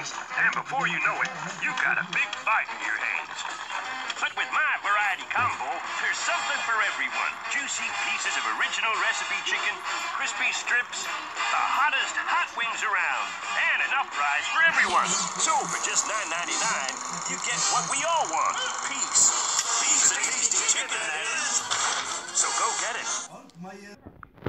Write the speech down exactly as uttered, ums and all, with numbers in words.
wings, and before you know it, you've got a big bite in your hands. But with my variety combo, there's something for everyone. Juicy pieces of original recipe chicken, crispy strips, the hottest hot wings around, and enough fries for everyone. So for just nine ninety-nine, you get what we all want. Peace. Piece of tasty chicken, that is. So go get it.